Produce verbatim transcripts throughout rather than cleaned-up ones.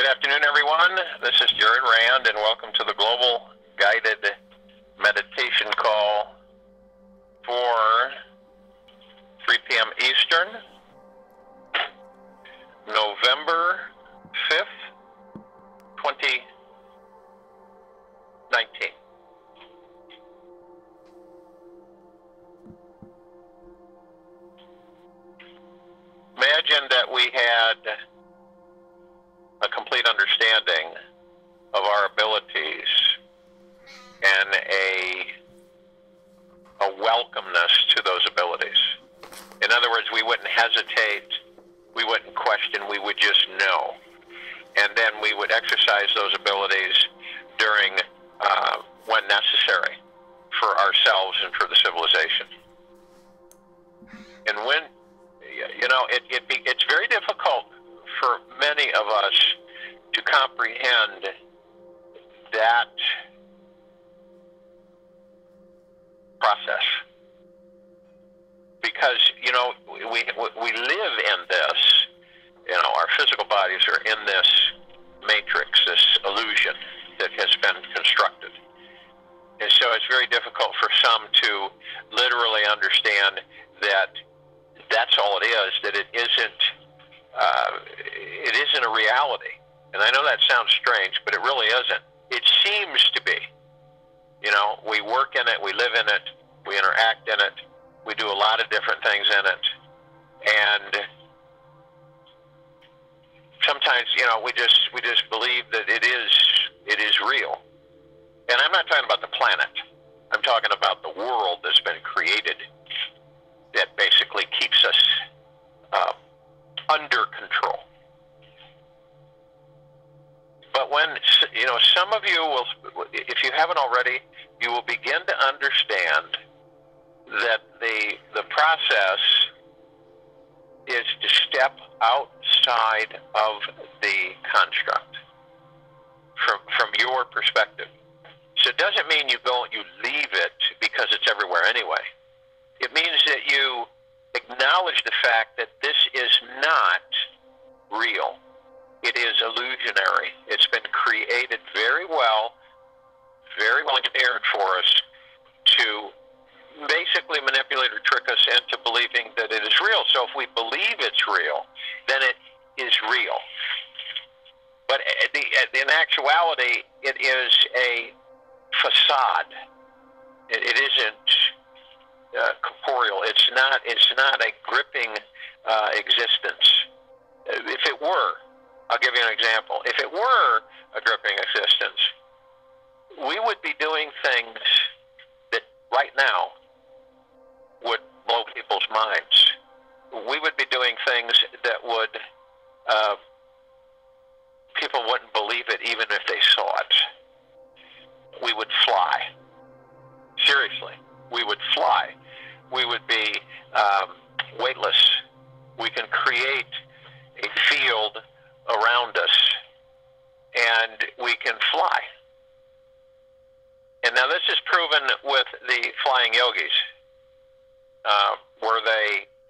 Good afternoon, everyone. This is Jared Rand, and welcome to the Global Guided Meditation Call for three p m Eastern, November fifth, twenty nineteen. Imagine that we had a complete understanding of our abilities and a, a welcomeness to those abilities. In other words, we wouldn't hesitate, we wouldn't question, we would just know. And then we would exercise those abilities during, uh, when necessary, for ourselves and for the civilization. And when, you know, it, it be, it's very difficult for many of us to comprehend that process, because you know we we live in this. You know, our physical bodies are in this matrix, this illusion that has been constructed, and so it's very difficult for some to literally understand that that's all it is. That it isn't. Uh, it isn't a reality. And I know that sounds strange, but it really isn't. It seems to be. You know, we work in it, we live in it, we interact in it, we do a lot of different things in it. And sometimes, you know, we just we just believe that it is it is real. And I'm not talking about the planet. I'm talking about the world that's been created that basically keeps us uh, under control. But when, you know, some of you will, if you haven't already, you will begin to understand that the the process is to step outside of the construct from from your perspective. So it doesn't mean you go you leave it because it's everywhere anyway. It means that you acknowledge the fact that this is not real. It is illusionary. It's been created very well, very well engineered for us to basically manipulate or trick us into believing that it is real. So if we believe it's real, then it is real. But in actuality, it is a facade. It, it isn't Uh, corporeal. It's not. It's not a gripping uh, existence. If it were, I'll give you an example. If it were a gripping existence, we would be doing things that right now would blow people's minds. We would be doing things that would uh, people wouldn't believe it even if they saw it. We would fly. Seriously, we would fly. We would be um, weightless. We can create a field around us, and we can fly. And now this is proven with the flying yogis, uh, where they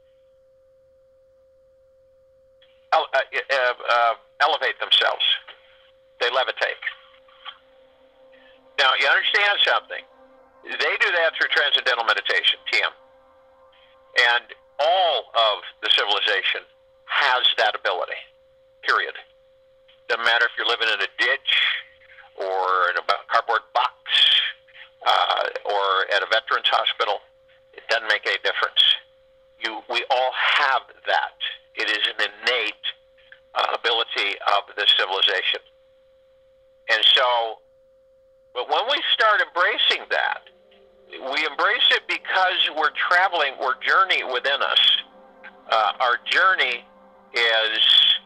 ele uh, uh, elevate themselves. They levitate. Now, you understand something. They do that through transcendental meditation, T M. And all of the civilization has that ability, period. Doesn't matter if you're living in a ditch or in a cardboard box uh, or at a veterans hospital. It doesn't make any difference. You, we all have that. It is an innate uh, ability of the civilization. And so, but when we start embracing that, we embrace it because we're traveling, we're journey within us. Uh, our journey is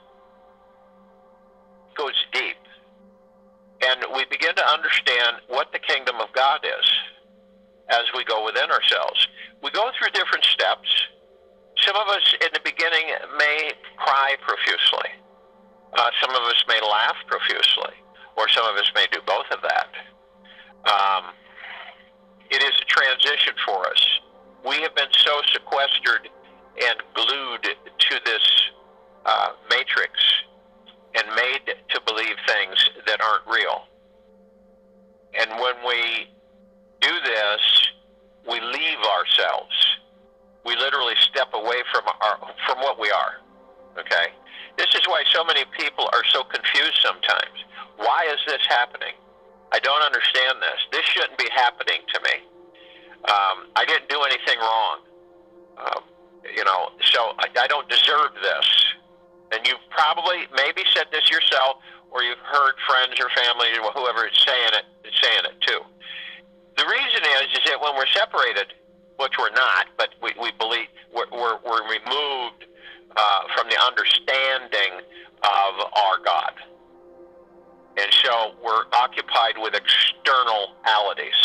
goes deep. And we begin to understand what the kingdom of God is as we go within ourselves. We go through different steps. Some of us in the beginning may cry profusely. Uh, some of us may laugh profusely. Or some of us may do both of that. Um, It is a transition for us. We have been so sequestered and glued to this uh, matrix and and made to believe things that aren't real. And when we do this, we leave ourselves. We literally step away from our from what we are. Okay? This is why so many people are so confused sometimes. Why is this happening? I don't understand this. This shouldn't be happening to me. Um, I didn't do anything wrong. Um, you know, so I, I don't deserve this. And you've probably maybe said this yourself, or you've heard friends or family or whoever is saying it is saying it too. The reason is, is that when we're separated, which we're not, but we, we believe we're, we're, we're removed uh, from the understanding of our God. And so we're occupied with externalities,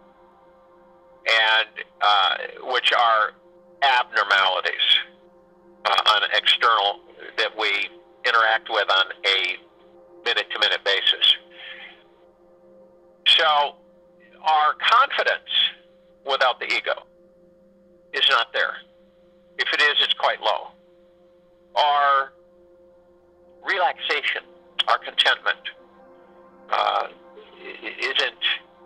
and uh, which are abnormalities uh, on external that we interact with on a minute-to-minute basis. So our confidence without the ego is not there. If it is, it's quite low. Our relaxation, our contentment, uh, isn't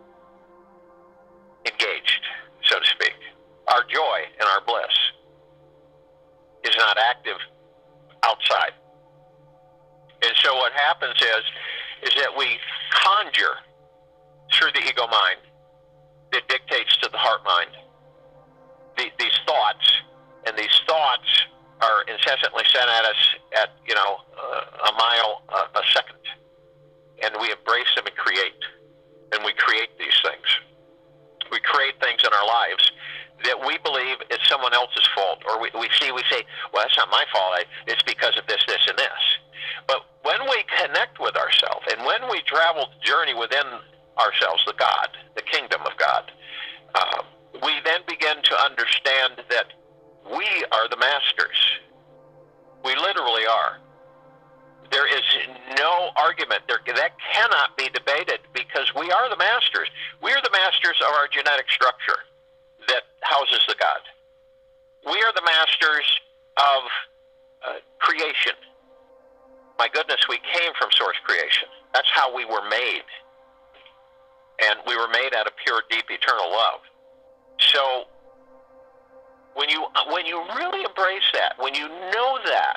engaged, so to speak. Our joy and our bliss is not active outside. And so what happens is, is that we conjure through the ego mind that dictates to the heart mind the, these thoughts, and these thoughts are incessantly sent at us at, you know, uh, a mile uh, a second. And we embrace them and create. And we create these things. We create things in our lives that we believe it's someone else's fault. Or we, we see, we say, well, that's not my fault. I, it's because of this, this, and this. But when we connect with ourselves, and when we travel the journey within ourselves, the God, the kingdom of God, uh, we then begin to understand that we are the masters. We literally are. There is no argument. There, that cannot be debated, because we are the masters. We are the masters of our genetic structure that houses the God. We are the masters of uh, creation. My goodness, we came from source creation. That's how we were made. And we were made out of pure, deep, eternal love. So when you, when you really embrace that, when you know that,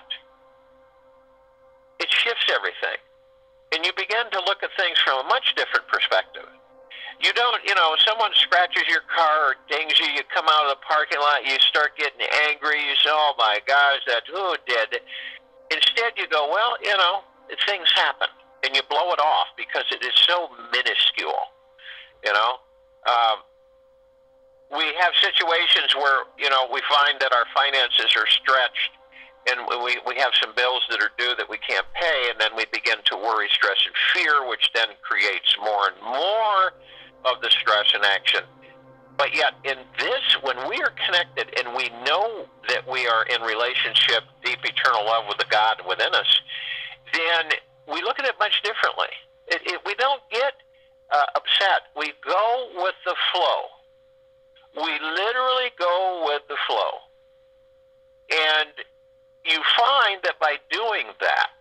it shifts everything. And you begin to look at things from a much different perspective. You don't, you know, someone scratches your car or dings you, you come out of the parking lot, you start getting angry, you say, oh my gosh, that's who did it. Instead you go, well, you know, things happen. And you blow it off because it is so minuscule, you know. Um, we have situations where, you know, we find that our finances are stretched, and we, we have some bills that are due that we can't pay, and then we begin to worry, stress, and fear, which then creates more and more of the stress and action. But yet, in this, when we are connected and we know that we are in relationship, deep, eternal love with the God within us, then we look at it much differently. It, it, we don't get uh, upset. We go with the flow. We literally go with the flow. And you find that by doing that,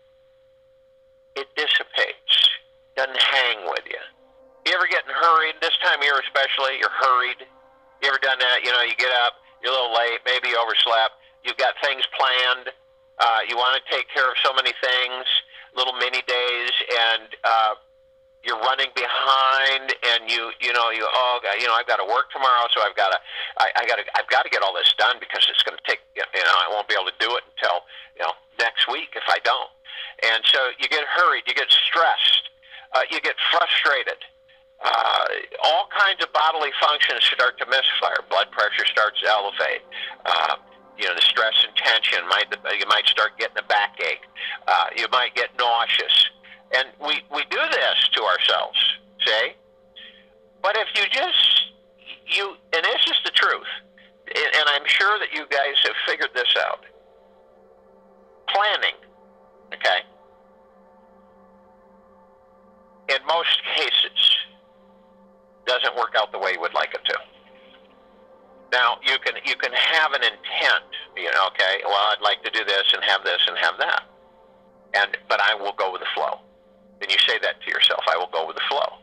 it dissipates, doesn't hang with you. You ever getting hurried? This time of year especially, you're hurried. You ever done that? You know, you get up, you're a little late, maybe you overslept, you've got things planned, uh, you want to take care of so many things, little mini days, and uh, you're running behind, and you, you know, you, oh, you know, I've got to work tomorrow, so I've got to, I, I got to, I've got to get all this done because it's going to take, you know, I won't be able to do it until, you know, next week if I don't. And so you get hurried, you get stressed, uh, you get frustrated. Uh, all kinds of bodily functions start to misfire. Blood pressure starts to elevate. Uh, you know, the stress and tension might, you might start getting a backache. Uh, you might get nauseous. And we, we do this to ourselves, see? But if you just, you, and this is the truth, and I'm sure that you guys have figured this out. Planning, okay, in most cases, doesn't work out the way you would like it to. Now, you can, you can have an intent, you know, okay, well, I'd like to do this and have this and have that. And but I will go with the flow. And you say that to yourself, I will go with the flow.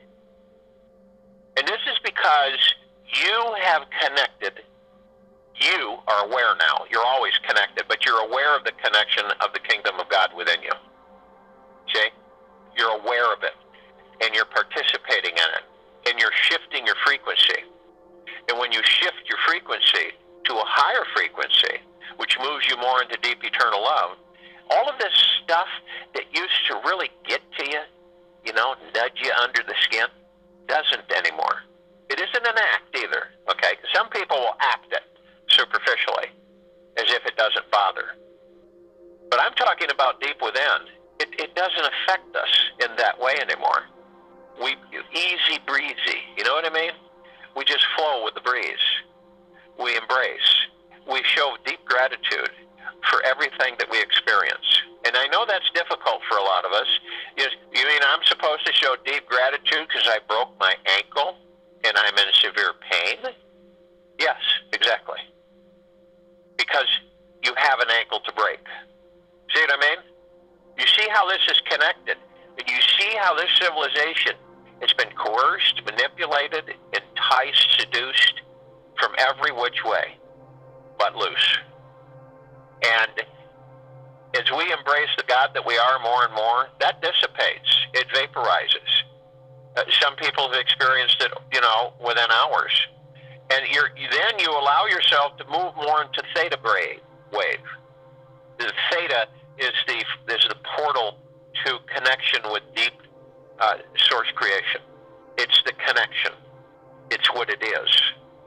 And this is because you have connected. You are aware now. You're always connected, but you're aware of the connection of the kingdom of God within you. See? You're aware of it, and you're participating in it, and you're shifting your frequency. And when you shift your frequency to a higher frequency, which moves you more into deep eternal love, all of this stuff that used to really get to you, you know, nudge you under the skin, doesn't anymore. It isn't an act either, okay? Some people will act it superficially, as if it doesn't bother. But I'm talking about deep within. It, it doesn't affect us in that way anymore. We easy breezy, you know what I mean? We just flow with the breeze. We embrace. We show deep gratitude for everything that we experience. And I know that's difficult for a lot of us. You, you mean I'm supposed to show deep gratitude because I broke my ankle and I'm in severe pain? Yes, exactly. Because you have an ankle to break. See what I mean? You see how this is connected. And you see how this civilization has been coerced, manipulated, enticed, seduced from every which way but loose. And as we embrace the God that we are more and more, that dissipates. It vaporizes. Uh, some people have experienced it, you know, within hours. And you're, then you allow yourself to move more into theta wave. The theta is the is the portal to connection with deep uh, source creation. It's the connection. It's what it is.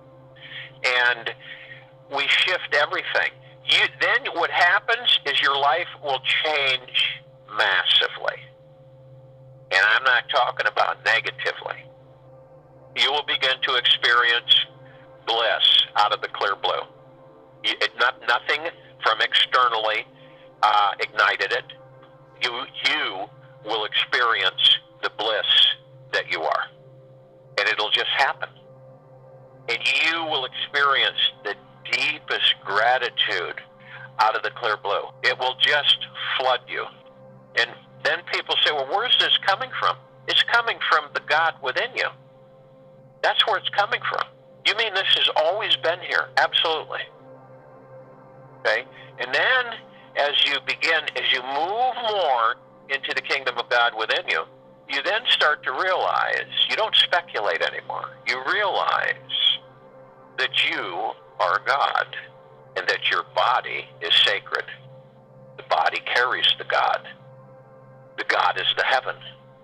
And we shift everything. You, then what happens is your life will change massively. And I'm not talking about negatively. You will begin to experience bliss out of the clear blue. You, it, not, nothing from externally uh, ignited it. You, you will experience the bliss that you are. And it'll just happen. And you will experience the deepest gratitude out of the clear blue. It will just flood you. And then people say, well, where's this coming from? It's coming from the God within you. That's where it's coming from. You mean this has always been here? Absolutely. Okay? And then as you begin, as you move more into the kingdom of God within you, you then start to realize, you don't speculate anymore. You realize that you are God and that your body is sacred. The body carries the God. The God is the heaven.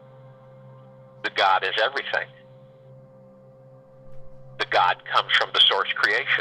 The God is everything. The God comes from the source creation.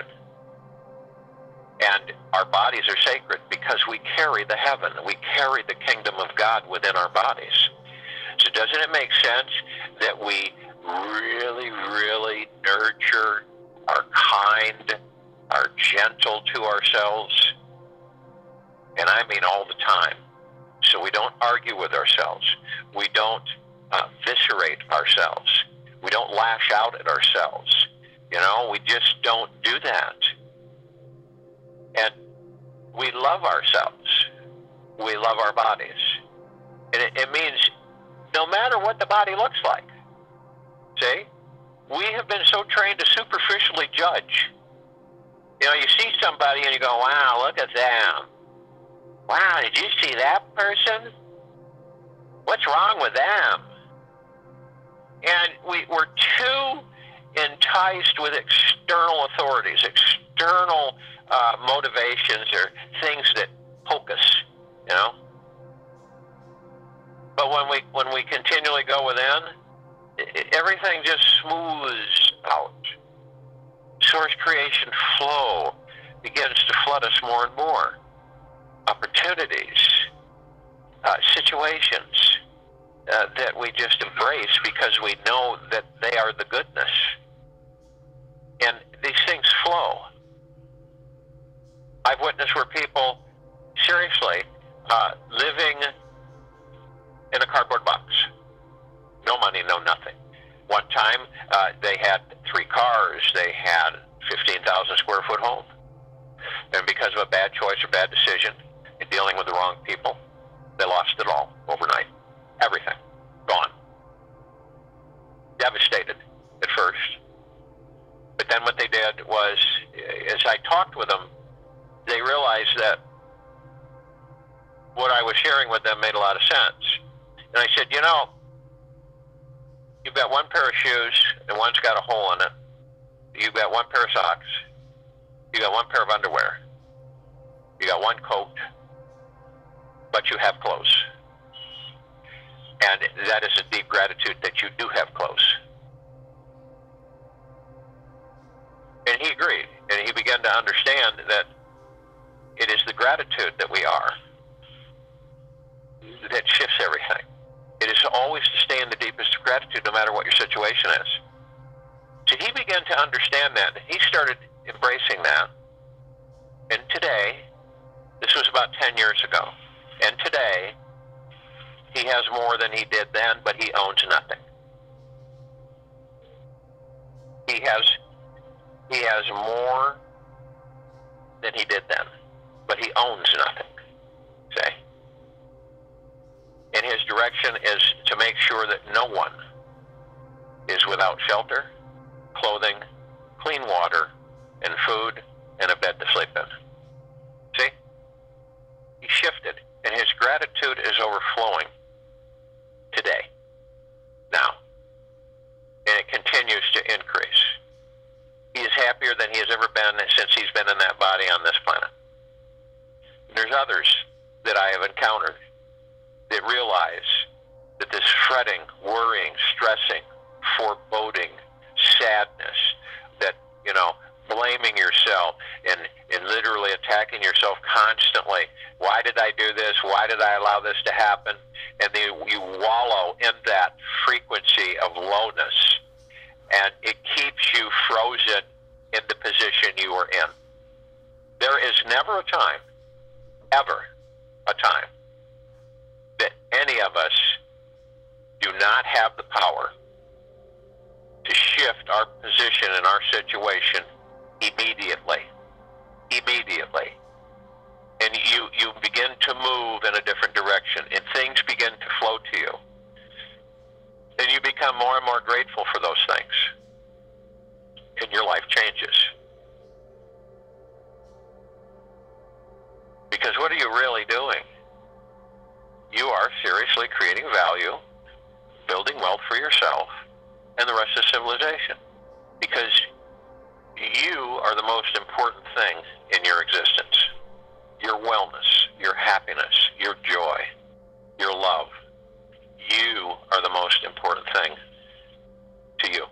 And our bodies are sacred because we carry the heaven. We carry the kingdom of God within our bodies. So doesn't it make sense that we really, really nurture, are kind, are gentle to ourselves? And I mean all the time. So we don't argue with ourselves. We don't uh, viscerate ourselves. We don't lash out at ourselves. You know, we just don't do that. And we love ourselves. We love our bodies. And it, it means no matter what the body looks like. See? We have been so trained to superficially judge. You know, you see somebody and you go, wow, look at them. Wow, did you see that person? What's wrong with them? And we, we're too enticed with external authorities, external uh, motivations or things that poke us, you know? But when we, when we continually go within, it, everything just smooths out. Source creation flow begins to flood us more and more. Opportunities, uh, situations uh, that we just embrace because we know that they are the goodness. And these things flow. I've witnessed where people, seriously, uh, living in a cardboard box. No money, no nothing. One time, uh, they had three cars. They had fifteen thousand square foot home. And because of a bad choice or bad decision, and dealing with the wrong people, They lost it all overnight. Everything. Gone. Devastated at first. But then what they did was, as I talked with them, they realized that what I was sharing with them made a lot of sense. And I said, you know, you've got one pair of shoes and one's got a hole in it. You've got one pair of socks. You got one pair of underwear. You got one coat. But you have clothes. And that is a deep gratitude that you do have clothes. And he agreed. And he began to understand that it is the gratitude that we are that shifts everything. It is always to stay in the deepest of gratitude no matter what your situation is. So he began to understand that. He started embracing that. And today, this was about ten years ago, and today, he has more than he did then, but he owns nothing. He has, he has more than he did then, but he owns nothing, say. And his direction is to make sure that no one is without shelter, clothing, clean water, and food, and a bed to sleep in. See? He shifted, and his gratitude is overflowing today, now, and it continues to increase. He is happier than he has ever been since he's been in that body on this planet. And there's others that I have encountered that realize that this fretting, worrying, stressing, foreboding, sadness, that, you know, blaming yourself and, and literally attacking yourself constantly. Why did I do this? Why did I allow this to happen? And then you wallow in that frequency of lowness, and it keeps you frozen in the position you are in. There is never a time, ever a time, that any of us do not have the power to shift our position in our situation immediately. Immediately. And you, you begin to move in a different direction, and things begin to flow to you. And you become more and more grateful for those things. And your life changes. Because what are you really doing? You are seriously creating value, building wealth for yourself, and the rest of civilization. Because you are the most important thing in your existence. Your wellness, your happiness, your joy, your love. You are the most important thing to you.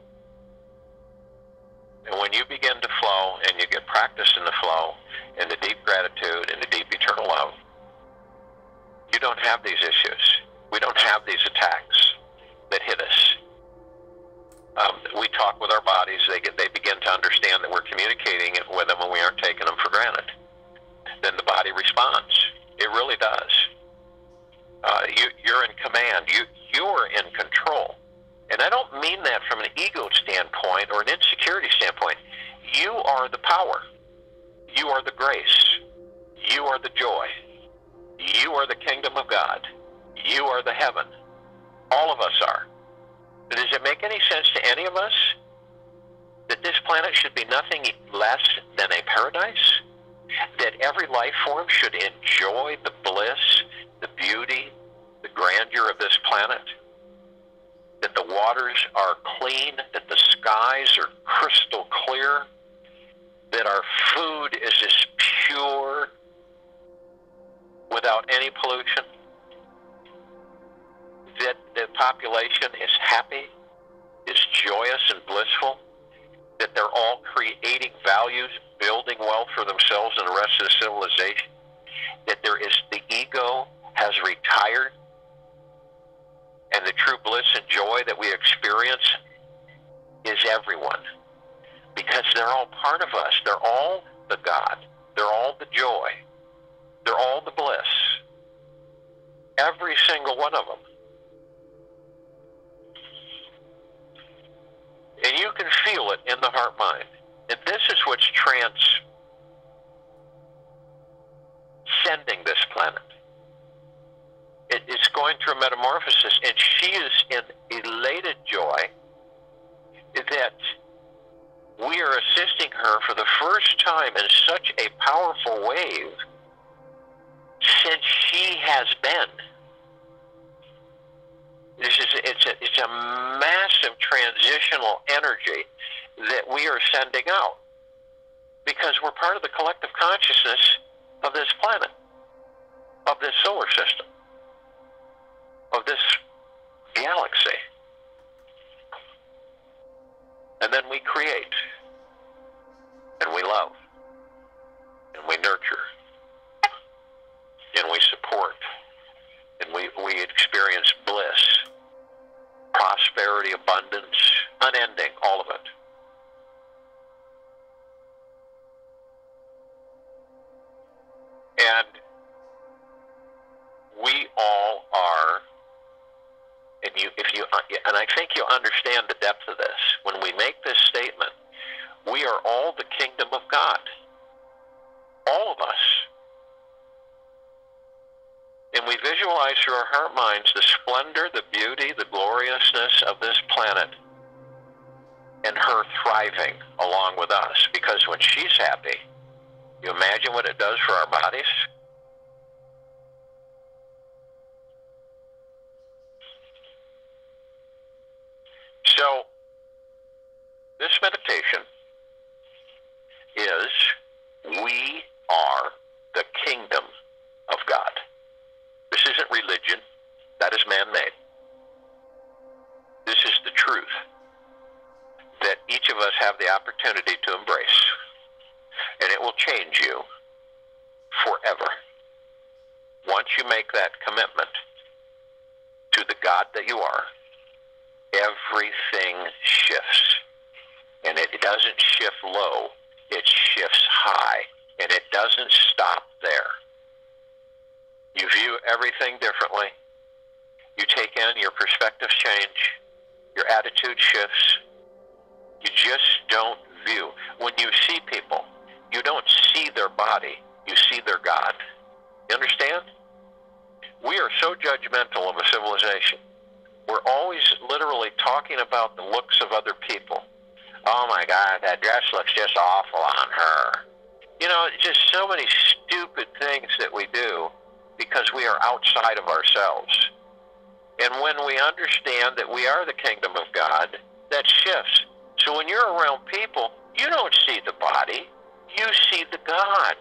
And when you begin to flow and you get practice in the flow, in the deep gratitude, in the deep eternal love, you don't have these issues. We don't have these attacks that hit us. Um, we talk with our bodies. They get, they begin to understand that we're communicating with them and we aren't taking them for granted. Then the body responds. It really does. Uh, you, you're in command. You, you're in control. And I don't mean that from an ego standpoint or an insecurity standpoint. You are the power. You are the grace. You are the joy. You are the kingdom of God. You are the heaven. All of us are. Does it make any sense to any of us that this planet should be nothing less than a paradise? That every life form should enjoy the bliss, the beauty, the grandeur of this planet? That the waters are clean, that the skies are crystal clear, that our food is as pure without any pollution, that the population is happy, is joyous and blissful, that they're all creating values, building wealth for themselves and the rest of the civilization, that there is the ego has retired, and the true bliss and joy that we experience is everyone. Because they're all part of us. They're all the God. They're all the joy. They're all the bliss. Every single one of them. And you can feel it in the heart mind. And this is what's transcending this planet. It, it's going through a metamorphosis, and she is in elated joy that we are assisting her for the first time in such a powerful wave since she has been. This is it's a, it's a massive transitional energy that we are sending out because we're part of the collective consciousness of this planet, of this solar system, of this galaxy. And then we create, and we love, and we nurture, and we support, and we, we experience bliss, prosperity, abundance, unending, all of it. And we all are, and you, if you, and I think you'll understand the depth of this. When we make this statement, we are all the kingdom of God. All of us. And we visualize through our heart minds the splendor, the beauty, the gloriousness of this planet and her thriving along with us. Because when she's happy, you imagine what it does for our bodies? So, this meditation is, we are the kingdom of God. This isn't religion. That is man-made. This is the truth that each of us have the opportunity to embrace. And it will change you forever. Once you make that commitment to the God that you are, everything shifts. And it doesn't shift low, it shifts high. And it doesn't stop there. You view everything differently. You take in, your perspectives change. Your attitude shifts. You just don't view. When you see people, you don't see their body, you see their God. You understand? We are so judgmental of a civilization. We're always literally talking about the looks of other people. Oh my God, that dress looks just awful on her. You know, just so many stupid things that we do because we are outside of ourselves. And when we understand that we are the kingdom of God, that shifts. So when you're around people, you don't see the body, you see the God.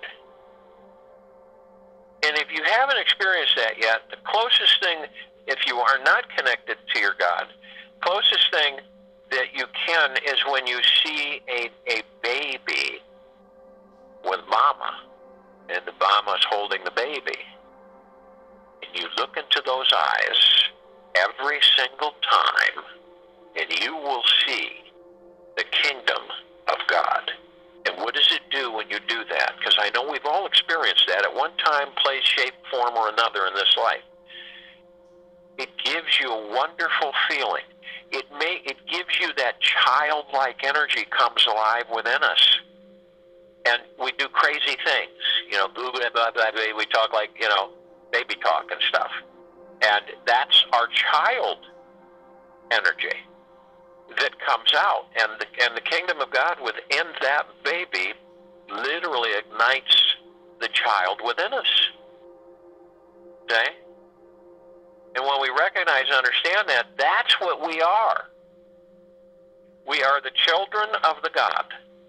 And if you haven't experienced that yet, the closest thing, if you are not connected to your God, closest thing that you can is when you see a, a baby with mama, and the mama's holding the baby. And you look into those eyes every single time, and you will see the kingdom of God. And what does it do when you do that? Because I know we've all experienced that at one time, place, shape, form, or another in this life. It gives you a wonderful feeling. It may, it gives you that childlike energy comes alive within us. And we do crazy things. You know, blah, blah, blah, blah, blah. We talk like, you know, baby talk and stuff. And that's our child energy that comes out. And the, and the kingdom of God within that baby literally ignites the child within us. Okay? And when we recognize and understand that, that's what we are. We are the children of the God.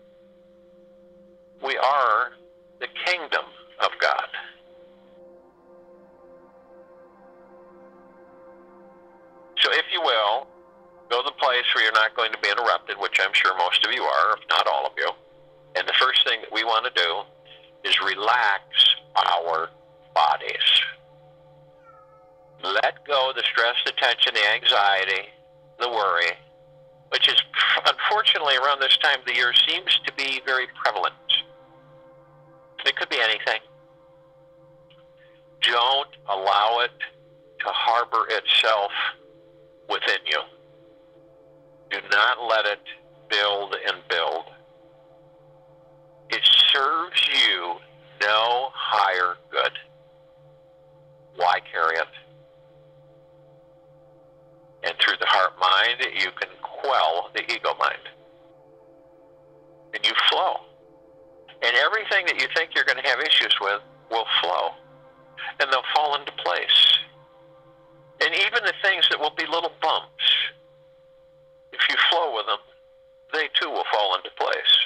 We are the kingdom of God. So if you will, go to the place where you're not going to be interrupted, which I'm sure most of you are, if not all of you. And the first thing that we want to do is relax our bodies. Let go of the stress, the tension, the anxiety, the worry, which is, unfortunately, around this time of the year seems to be very prevalent. It could be anything. Don't allow it to harbor itself within you. Do not let it build and build. It serves you no higher good. Why carry it? the ego mind. And you flow. And everything that you think you're going to have issues with will flow. And they'll fall into place. And even the things that will be little bumps, if you flow with them, they too will fall into place.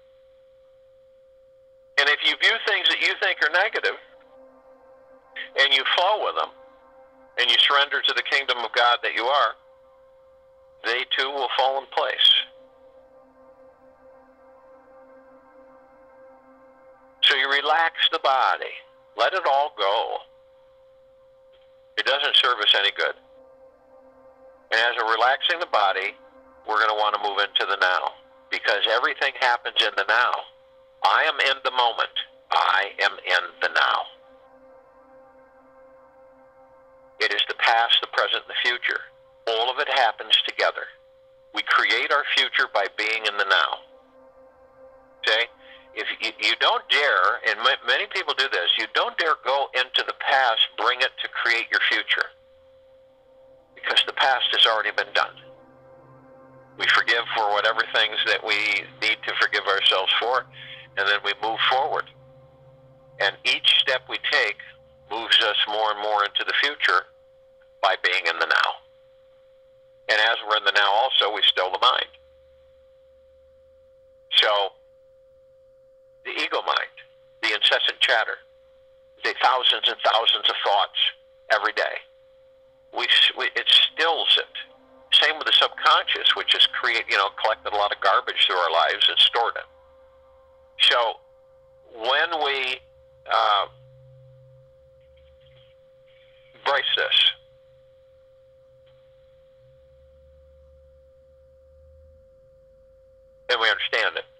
And if you view things that you think are negative, and you flow with them, and you surrender to the kingdom of God that you are, they too will fall in place. So you relax the body. Let it all go. It doesn't serve us any good. And as we're relaxing the body, we're going to want to move into the now. Because everything happens in the now. I am in the moment. I am in the now. It is the past, the present, and the future. All of it happens together. We create our future by being in the now. Okay? If you, you don't dare, and many people do this, you don't dare go into the past, bring it to create your future. Because the past has already been done. We forgive for whatever things that we need to forgive ourselves for, and then we move forward. And each step we take moves us more and more into the future by being in the now. And as we're in the now also, we still the mind. So, the ego mind, the incessant chatter, the thousands and thousands of thoughts every day, we, we, it stills it. Same with the subconscious, which has create, you know, collected a lot of garbage through our lives and stored it. So, when we uh, embrace this, and we understand it,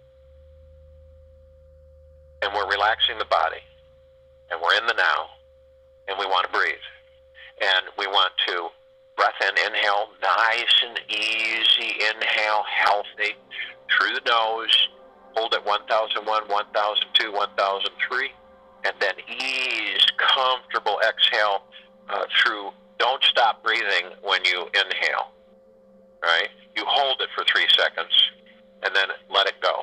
and we're relaxing the body, and we're in the now, and we want to breathe, and we want to breath in, inhale, nice and easy, inhale, healthy, through the nose, hold at one thousand one, one thousand two, one thousand three, and then ease, comfortable exhale uh, through, don't stop breathing when you inhale, right? You hold it for three seconds, and then let it go.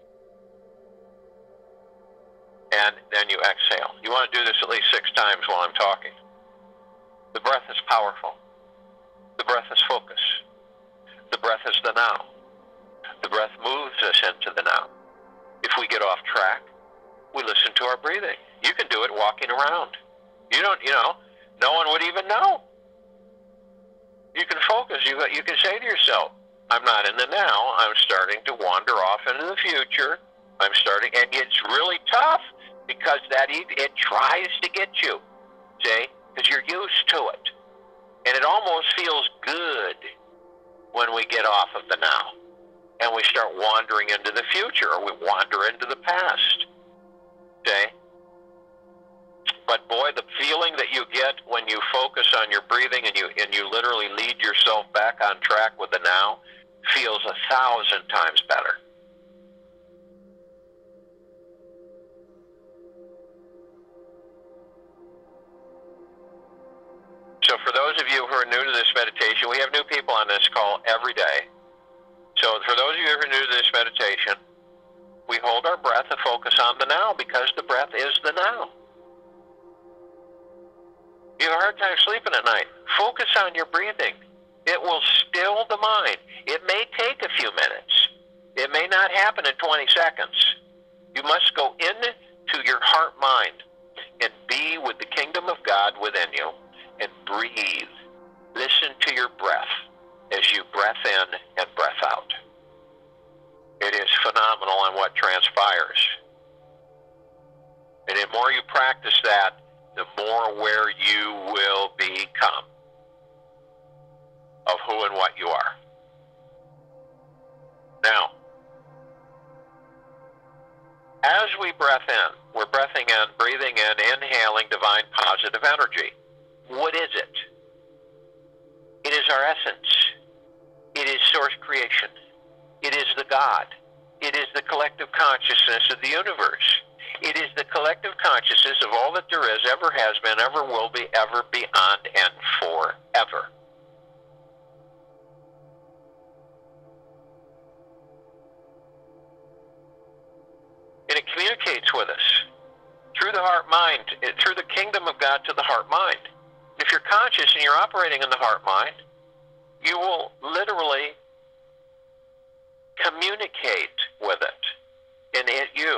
And then you exhale. You want to do this at least six times while I'm talking. The breath is powerful. The breath is focus. The breath is the now. The breath moves us into the now. If we get off track, we listen to our breathing. You can do it walking around. You don't, you know, no one would even know. You can focus. You, you can say to yourself, I'm not in the now. I'm starting to wander off into the future. I'm starting, and it's really tough because that it tries to get you, see, because you're used to it. And it almost feels good when we get off of the now and we start wandering into the future, or we wander into the past. Okay? But boy, the feeling that you get when you focus on your breathing and you and you literally lead yourself back on track with the now feels a thousand times better. So for those of you who are new to this meditation, we have new people on this call every day. So for those of you who are new to this meditation, we hold our breath and focus on the now because the breath is the now. You have a hard time sleeping at night. Focus on your breathing. It will still the mind. It may take a few minutes. It may not happen in twenty seconds. You must go into your heart mind and be with the kingdom of God within you. And breathe. Listen to your breath as you breath in and breath out. It is phenomenal on what transpires. And the more you practice that, the more aware you will become of who and what you are. Now, as we breath in, we're breathing in, breathing in, inhaling divine positive energy. What is it? It is our essence. It is source creation. It is the God. It is the collective consciousness of the universe. It is the collective consciousness of all that there is, ever has been, ever will be, ever beyond, and forever. communicates with us through the heart-mind, through the kingdom of God to the heart-mind. If you're conscious and you're operating in the heart-mind, you will literally communicate with it, and it you.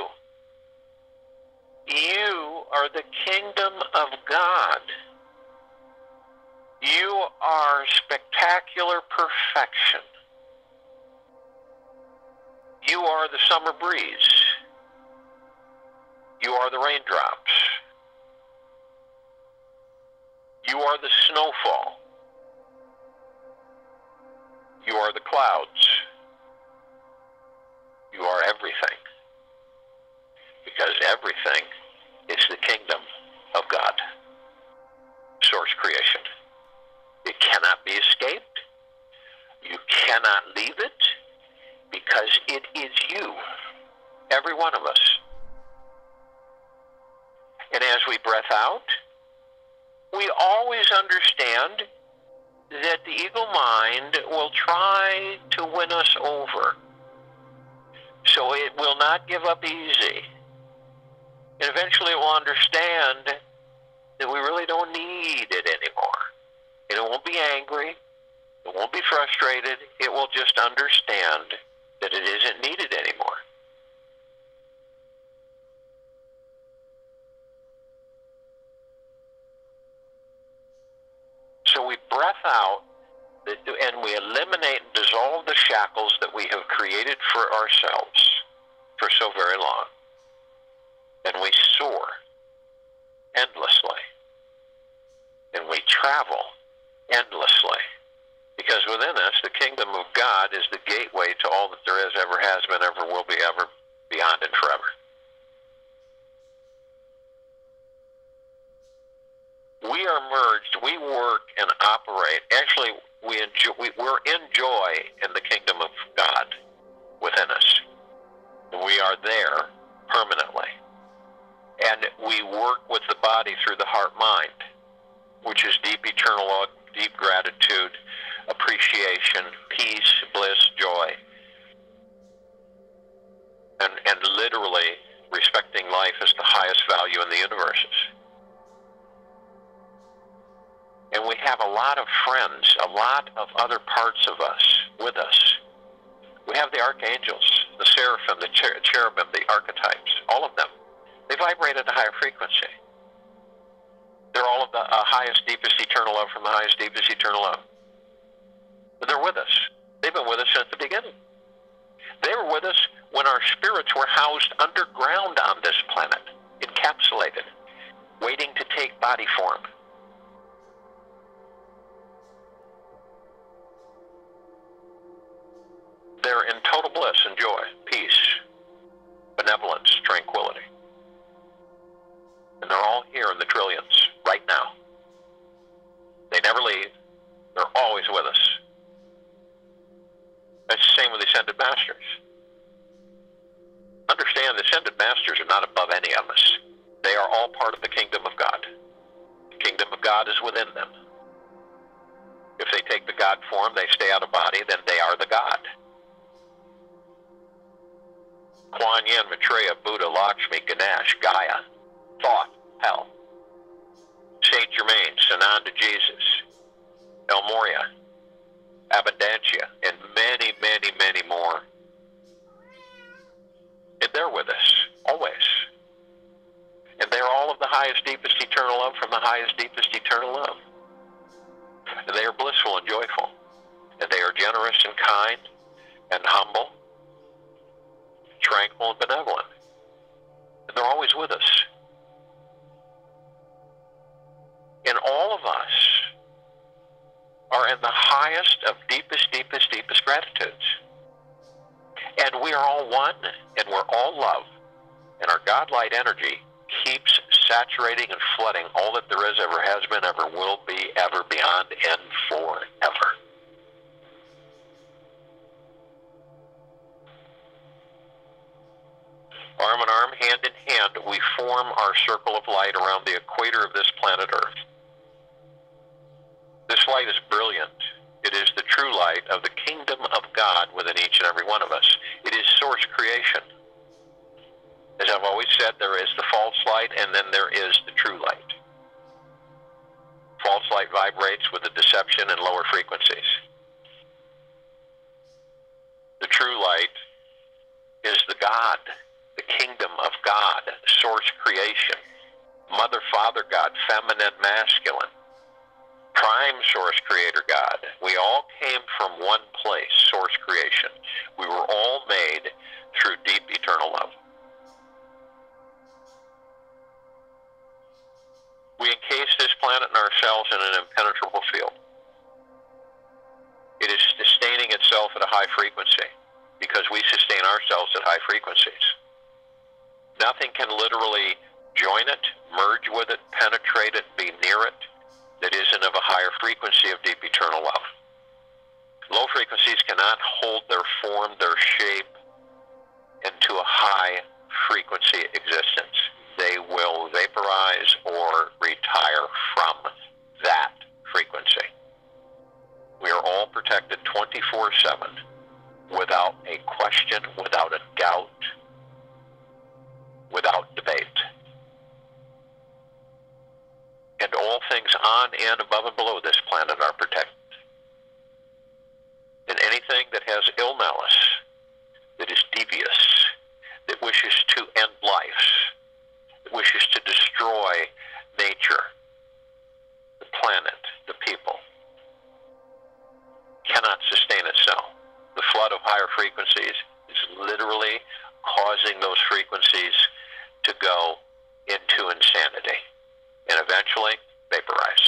You are the kingdom of God. You are spectacular perfection. You are the summer breeze. You are the raindrops. You are the snowfall. You are the clouds. You are everything. Because everything is the kingdom of God. Source creation. It cannot be escaped. You cannot leave it because it is you. Every one of us. And as we breath out, we always understand that the ego mind will try to win us over. So it will not give up easy. And eventually it will understand that we really don't need it anymore. And it won't be angry. It won't be frustrated. It will just understand that it isn't needed anymore. So we breath out and we eliminate and dissolve the shackles that we have created for ourselves for so very long. And we soar endlessly. And we travel endlessly. Because within us, the kingdom of God is the gateway to all that there is, ever has been, ever will be, ever, beyond, and forever. We are merged, we work and operate. Actually, we enjoy, we, we're in joy in the kingdom of God within us. We are there permanently. And we work with the body through the heart-mind, which is deep eternal love, deep gratitude, appreciation, peace, bliss, joy. And, and literally respecting life as the highest value in the universes. And we have a lot of friends, a lot of other parts of us with us. We have the archangels, the seraphim, the cher cherubim, the archetypes, all of them. They vibrate at a higher frequency. They're all of the uh, highest, deepest, eternal love from the highest, deepest, eternal love. But they're with us. They've been with us since the beginning. They were with us when our spirits were housed underground on this planet, encapsulated, waiting to take body form. They're in total bliss and joy, peace, benevolence, tranquility. And they're all here in the trillions, right now. They never leave. They're always with us. That's the same with the Ascended Masters. Understand, the Ascended Masters are not above any of us. They are all part of the kingdom of God. The kingdom of God is within them. If they take the God form, they stay out of body, then they are the God. Kuan Yin, Maitreya, Buddha, Lakshmi, Ganesh, Gaia, Thoth, Hell, Saint Germain, Sananda Jesus, El Morya, Abundantia, and many, many, many more. And they're with us, always. And they're all of the highest, deepest, eternal love from the highest, deepest, eternal love. And they are blissful and joyful. And they are generous and kind and humble, tranquil and benevolent. And they're always with us. And all of us are in the highest of deepest, deepest, deepest gratitudes. And we are all one, and we're all love. And our God-light energy keeps saturating and flooding all that there is, ever has been, ever will be, ever, beyond, and forever. Arm in arm, hand in hand, we form our circle of light around the equator of this planet Earth. This light is brilliant. It is the true light of the kingdom of God within each and every one of us. It is source creation. As I've always said, there is the false light, and then there is the true light. False light vibrates with the deception and lower frequencies. The true light is the God, the kingdom of God, source creation, mother, father God, feminine, masculine, prime source creator God. We all came from one place, source creation. We were all made through deep eternal love. We encase this planet and ourselves in an impenetrable field. It is sustaining itself at a high frequency because we sustain ourselves at high frequencies. Nothing can literally join it, merge with it, penetrate it, be near it that isn't of a higher frequency of deep eternal love. Low frequencies cannot hold their form, their shape into a high frequency existence. They will vaporize or retire from that frequency. We are all protected twenty-four seven without a question, without a doubt, without debate. And all things on and above and below this planet are protected. And anything that has ill malice, that is devious, that wishes to end life, that wishes to destroy nature, the planet, the people, cannot sustain itself. The flood of higher frequencies is literally causing those frequencies to go into insanity and eventually vaporize.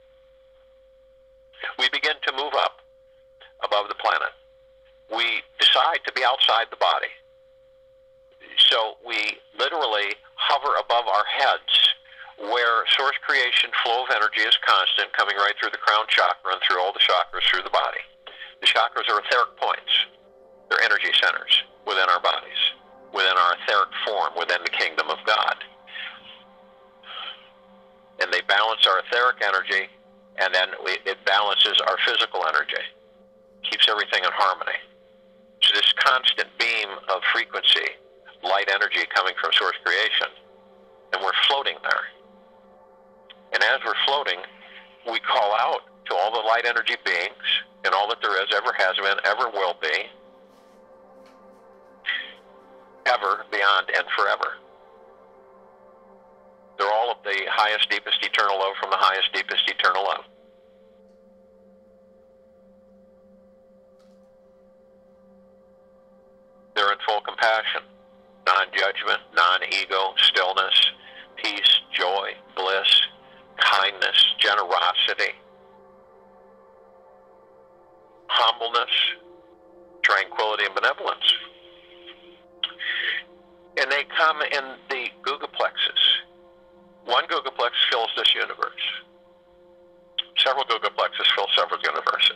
We begin to move up above the planet. We decide to be outside the body. So we literally hover above our heads where source creation flow of energy is constant, coming right through the crown chakra and through all the chakras through the body. The chakras are etheric points. They're energy centers within our bodies, within our etheric form, within the kingdom of God. And they balance our etheric energy, and then we, it balances our physical energy, keeps everything in harmony. So this constant beam of frequency, light energy coming from source creation, and we're floating there. And as we're floating, we call out to all the light energy beings, and all that there is, ever has been, ever will be, ever, beyond, and forever. They're all of the highest, deepest, eternal love from the highest, deepest, eternal love. They're in full compassion, non-judgment, non-ego, stillness, peace, joy, bliss, kindness, generosity, humbleness, tranquility, and benevolence. And they come in the Gugaplexes. One Gugaplex fills this universe. Several Gugaplexes fill several universes.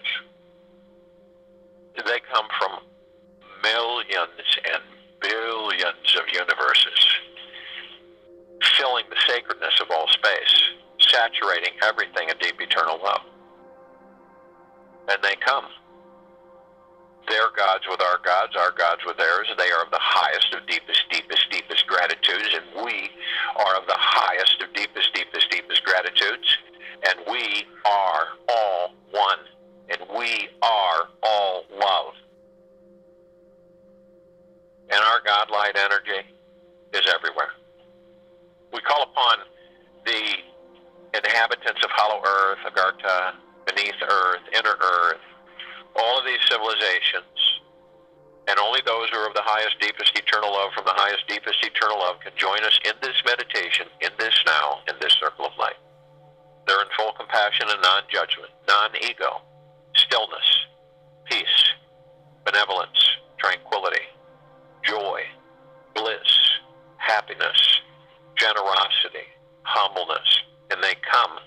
They come from millions and billions of universes, filling the sacredness of all space, saturating everything in deep eternal love. And they come. Their gods with our gods, our gods with theirs. They are of the highest of deepest, deepest, deepest gratitudes, and we are of the highest of deepest, deepest, deepest gratitudes, and we are all one, and we are all love. And our God light energy is everywhere. We call upon the inhabitants of Hollow Earth, Agartha, Beneath Earth, Inner Earth, all of these civilizations, and only those who are of the highest, deepest, eternal love from the highest, deepest, eternal love can join us in this meditation, in this now, in this circle of light. They're in full compassion and non-judgment, non-ego, stillness, peace, benevolence, tranquility, joy, bliss, happiness, generosity, humbleness, and they come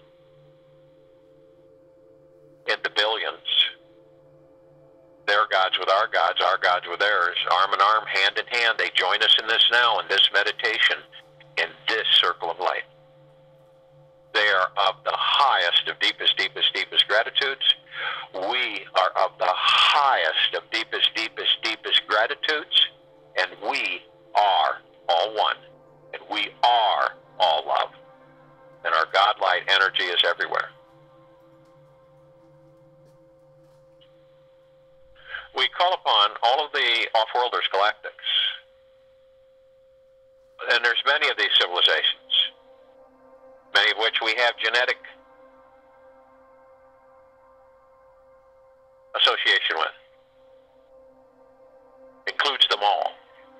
in the billions. Their gods with our gods, our gods with theirs, arm in arm, hand in hand. They join us in this now, in this meditation, in this circle of light. They are of the highest of deepest, deepest, deepest gratitudes. We are of the highest of deepest, deepest, deepest gratitudes, and we are all one. And energy is everywhere. We call upon all of the off-worlders, galactics, and there's many of these civilizations, many of which we have genetic association with. Includes them all.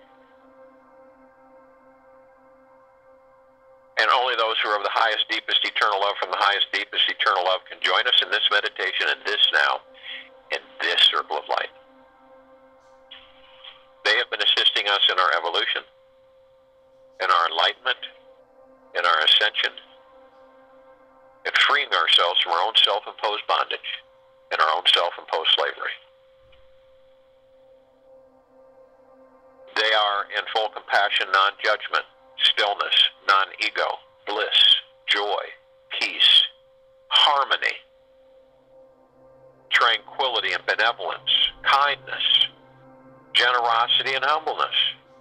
And only those who are of the highest, deepest, eternal love from the highest, deepest, eternal love can join us in this meditation, in this now, in this circle of light. They have been assisting us in our evolution, in our enlightenment, in our ascension, in freeing ourselves from our own self-imposed bondage and our own self-imposed slavery. They are in full compassion, non-judgment, stillness, non-ego, bliss, joy, peace, harmony, tranquility and benevolence, kindness, generosity and humbleness.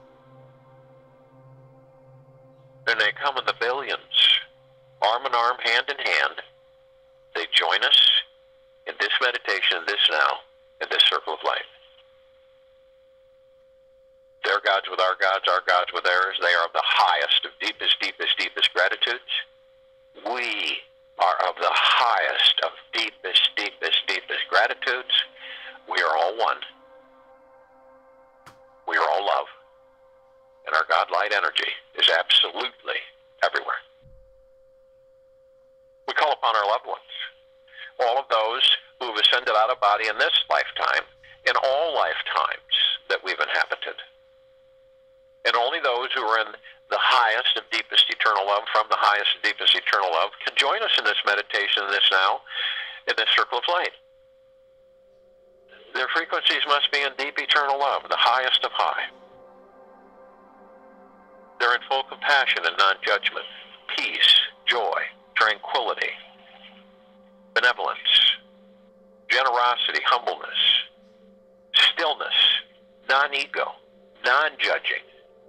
And they come in the billions, arm in arm, hand in hand. They join us in this meditation, this now, in this circle of light. Their gods with our gods, our gods with theirs. They are of the highest, of deepest, deepest, deepest gratitudes. We are of the highest, of deepest, deepest, deepest gratitudes. We are all one. We are all love. And our God-light energy is absolutely everywhere. We call upon our loved ones, all of those who have ascended out of body in this lifetime, in all lifetimes that we've inhabited. And only those who are in the highest and deepest eternal love, from the highest and deepest eternal love, can join us in this meditation, in this now, in this circle of light. Their frequencies must be in deep eternal love, the highest of high. They're in full compassion and non-judgment, peace, joy, tranquility, benevolence, generosity, humbleness, stillness, non-ego, non-judging.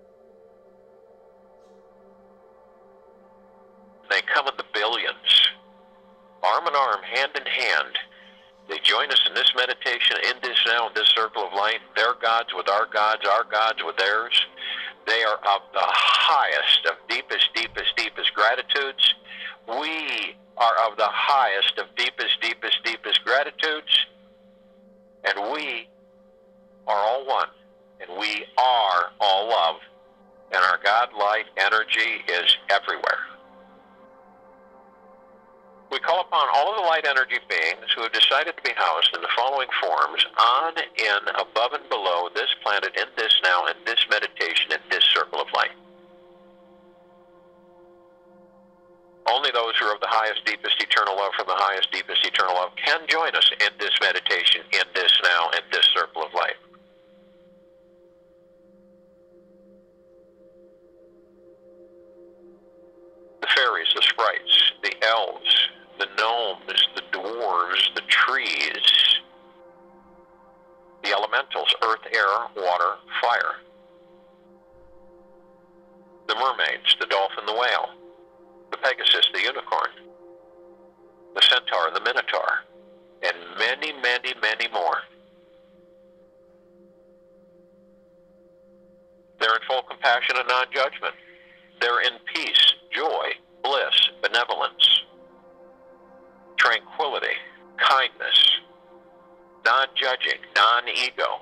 They come in the billions, arm in arm, hand in hand. They join us in this meditation, in this now, in this circle of light. Their gods with our gods, our gods with theirs. They are of the highest, of deepest, deepest, deepest gratitudes. We are of the highest, of deepest, deepest, deepest gratitudes. And we are all one. And we are all love. And our God-light energy is everywhere. We call upon all of the light energy beings who have decided to be housed in the following forms, on, in, above, and below this planet, in this now, in this meditation, in this circle of light. Only those who are of the highest, deepest, eternal love from the highest, deepest, eternal love can join us in this meditation, in this now, in this circle of light. The fairies, the sprites, the elves, the gnomes, the dwarves, the trees, the elementals, earth, air, water, fire, the mermaids, the dolphin, the whale, the pegasus, the unicorn, the centaur, the minotaur, and many, many, many more. They're in full compassion and non-judgment. They're in peace, joy, bliss, benevolence, tranquility, kindness, non-judging, non-ego.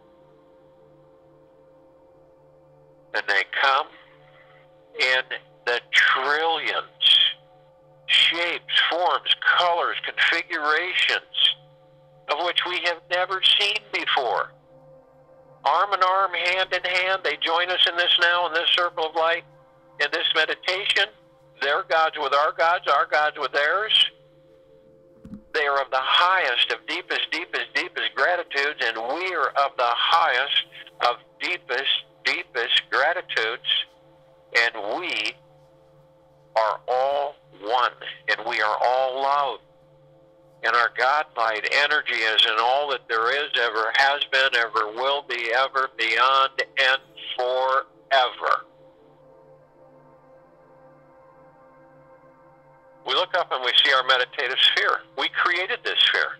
And they come in the trillions, shapes, forms, colors, configurations of which we have never seen before. Arm in arm, hand in hand, they join us in this now, in this circle of light, in this meditation. Their gods with our gods, our gods with theirs. They are of the highest, of deepest, deepest, deepest gratitudes, and we are of the highest, of deepest, deepest gratitudes, and we are all one, and we are all love. And our God-light energy is in all that there is, ever has been, ever will be, ever, beyond, and forever. We look up and we our meditative sphere. We created this sphere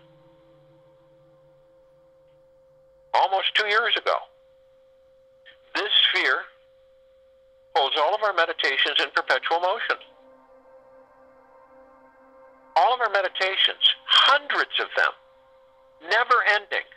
almost two years ago. This sphere holds all of our meditations in perpetual motion. All of our meditations, hundreds of them, never ending.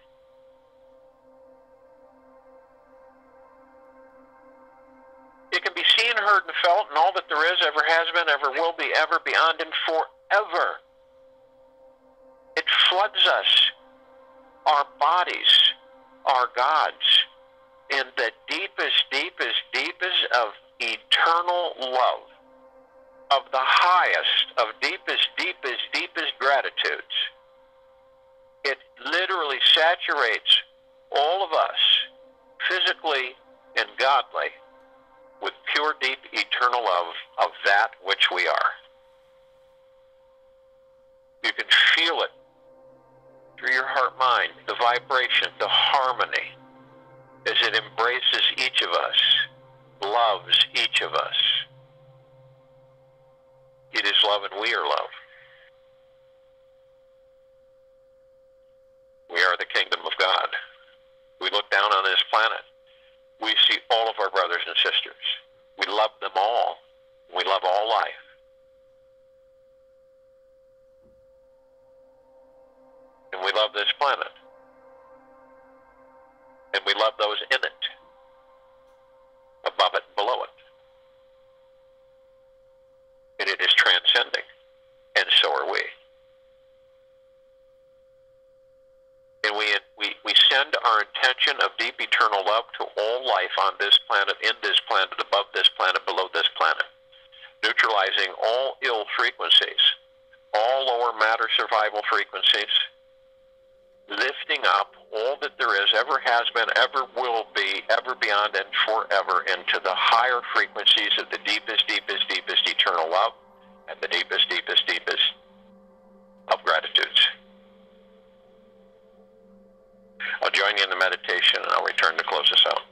It can be seen, heard, and felt, and all that there is, ever has been, ever will be, ever, beyond, and forever. It floods us, our bodies, our gods, in the deepest, deepest, deepest of eternal love, of the highest, of deepest, deepest, deepest gratitudes. It literally saturates all of us, physically and godly, with pure, deep, eternal love of that which we are. You can feel it through your heart-mind, the vibration, the harmony, as it embraces each of us, loves each of us. It is love and we are love. We are the kingdom of God. We look down on this planet. We see all of our brothers and sisters. We love them all. We love all life. And we love this planet. And we love those in it, above it and below it. And it is transcending, and so are we. And we, we, we send our intention of deep eternal love to all life on this planet, in this planet, above this planet, below this planet, neutralizing all ill frequencies, all lower matter survival frequencies, lifting up all that there is, ever has been, ever will be, ever beyond, and forever into the higher frequencies of the deepest, deepest, deepest eternal love and the deepest, deepest, deepest of gratitudes. I'll join you in the meditation, and I'll return to close us out.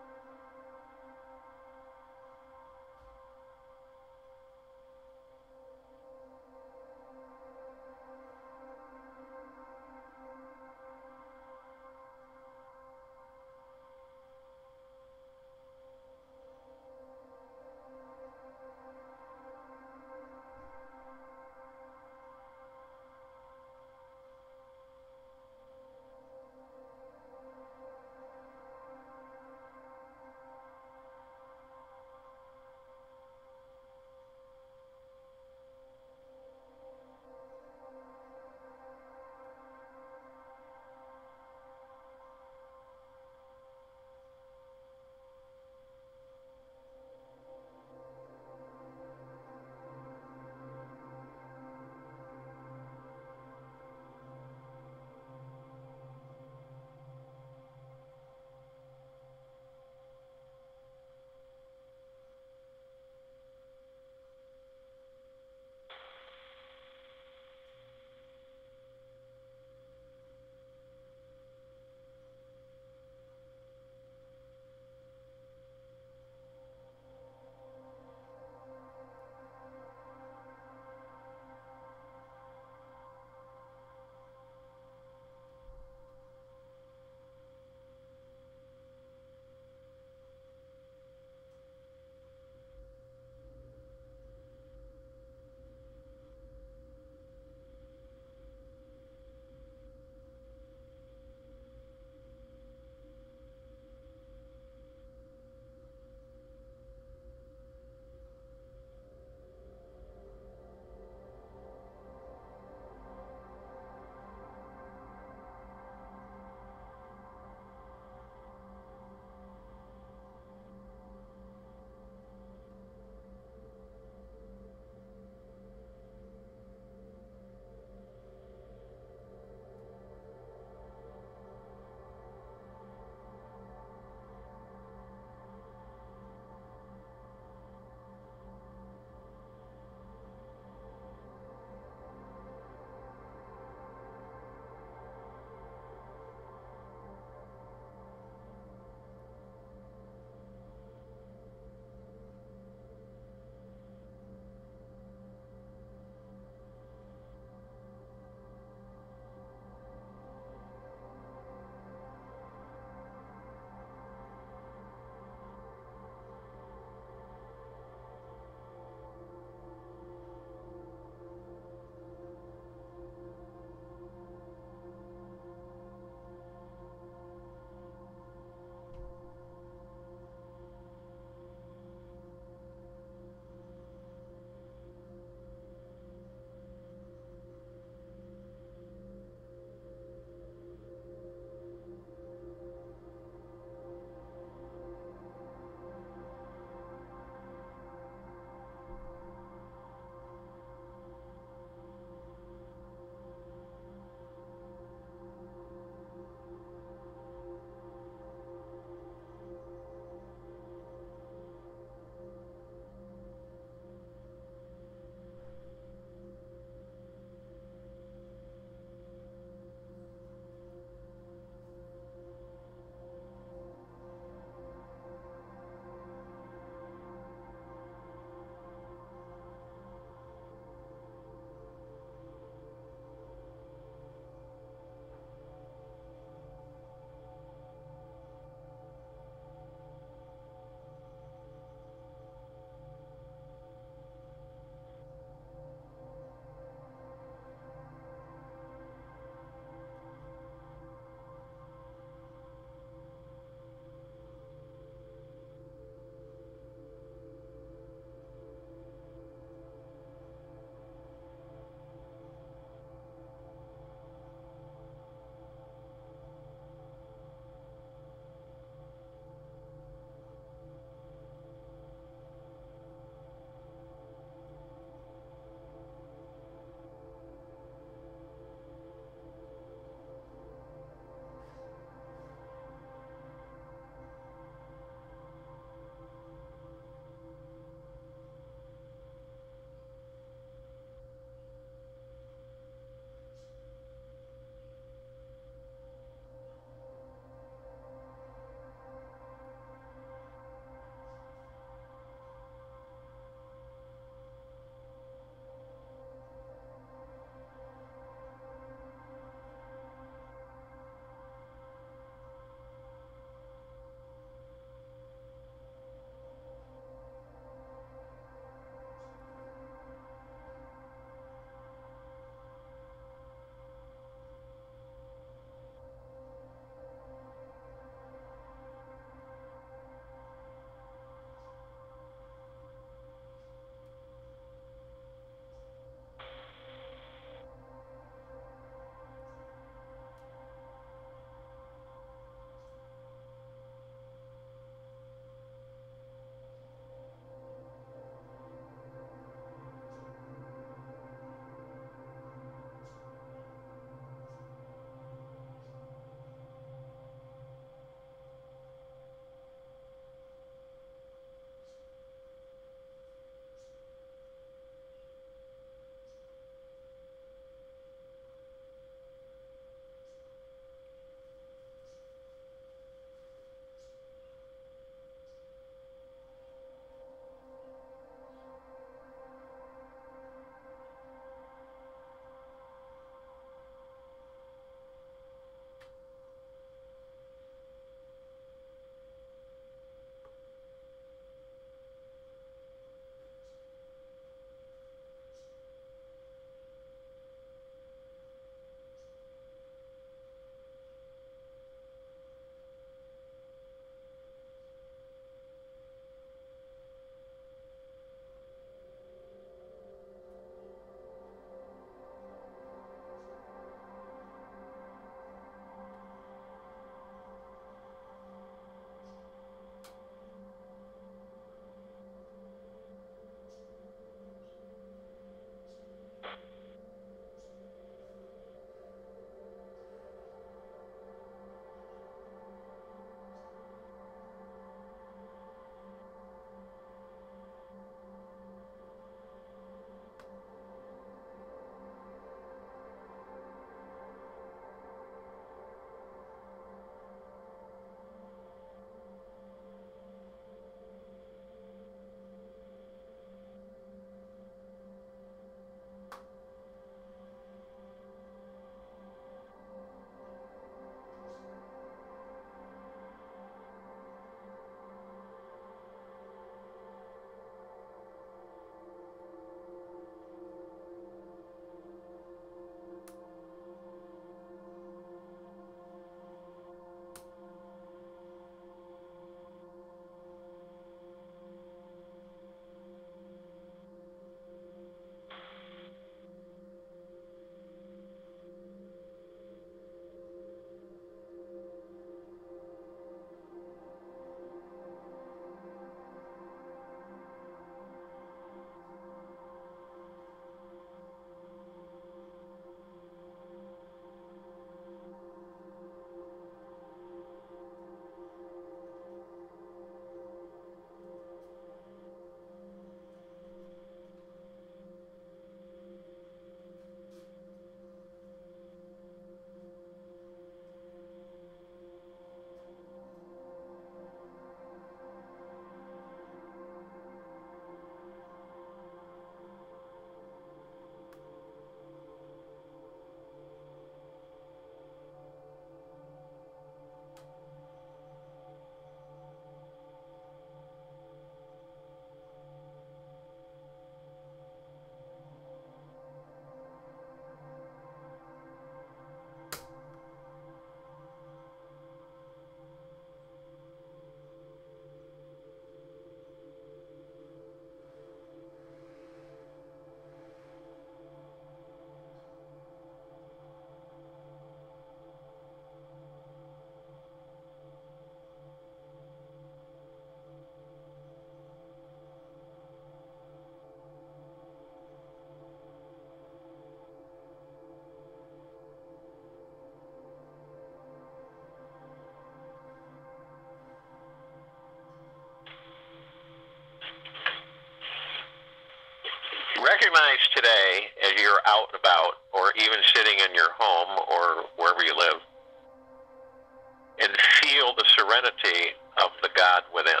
recognize today as you're out and about, or even sitting in your home or wherever you live, and feel the serenity of the God within.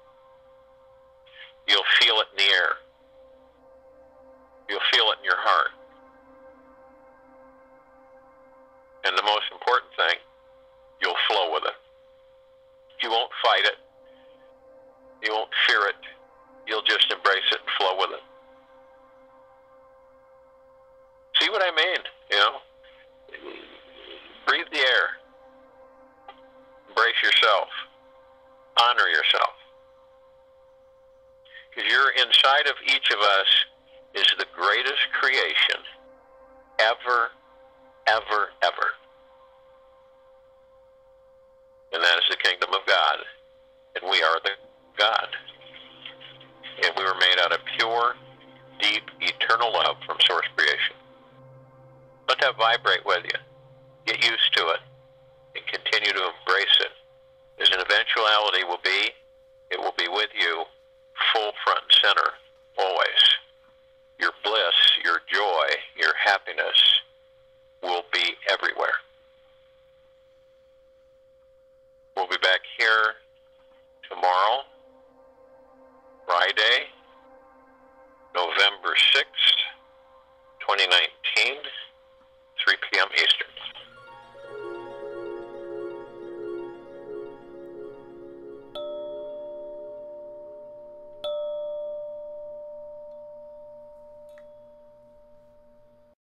You'll feel it in the air. You'll feel it in your heart. And the most important thing, you'll flow with it. You won't fight it. You won't fear it. You'll just embrace it and flow with it. See what I mean? You know? Breathe the air. Embrace yourself. Honor yourself. Because you're inside of each of us is the greatest creation ever, ever, ever. And that is the kingdom of God. And we are the God. And we were made out of pure, deep, eternal love from source creation. Let that vibrate with you. Get used to it and continue to embrace it. As an eventuality will be, it will be with you full front and center, always. Your bliss, your joy, your happiness will be everywhere. We'll be back here